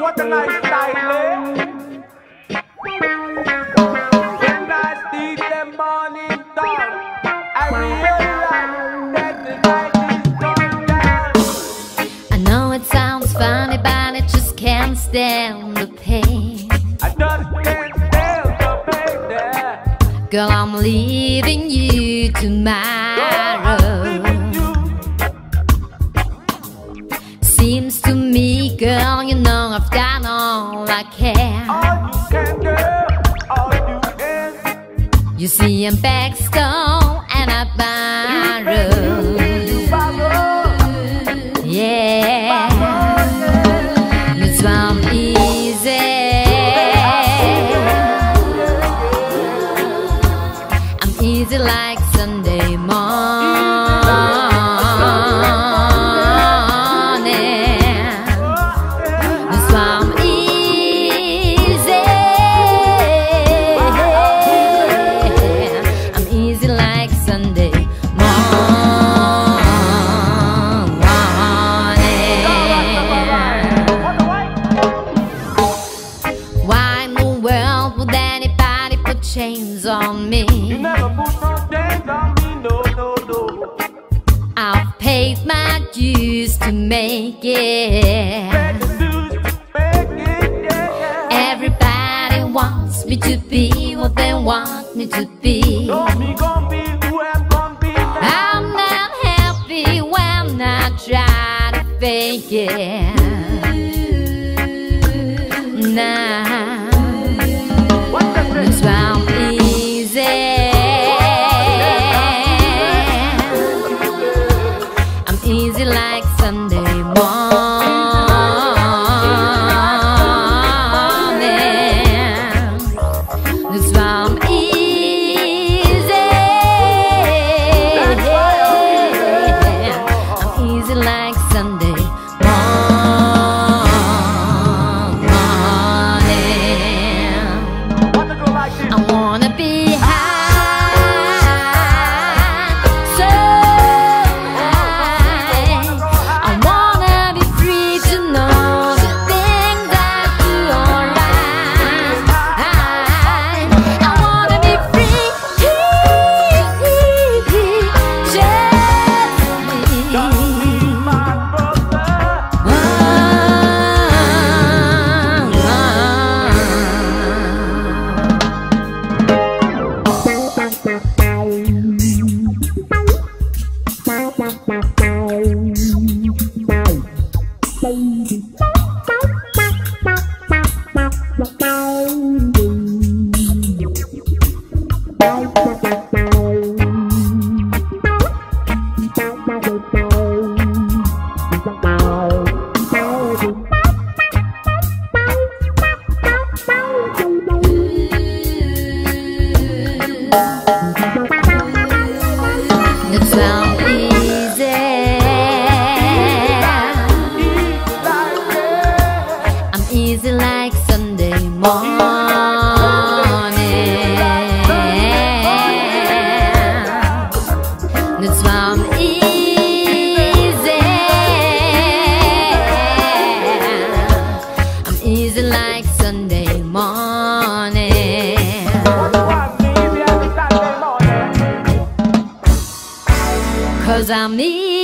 What a nice style, eh? When I see the morning dawn, I realize that the night is gone down. I know it sounds funny, but I just can't stand the pain. I just can't stand the pain there. Girl, I'm leaving you tomorrow. Seems to me, girl, you know I've done all I can. All you can, girl, all you can. You see, I'm backstone and I borrow. You borrow. Yeah, it's from easy. I'm easy like Sunday morning. It's from easy. I'm easy like Sunday chains on me. You never put no chains on me, no, no, no. I've paid my dues to make it. Everybody wants me to be what they want me to be. Me gon' be who I'm gon' be now. I'm not happy when I try to fake it. Nah. It's round easy. I'm easy like Sunday morning. It's round easy. I'm easy like Sunday I wanna be high, so high. I wanna be free to know the things I do alright. I wanna be free, just it sounds easy. I'm easy like Sunday morning. It's from easy. I'm easy like Sunday morning. 'Cause I'm easy.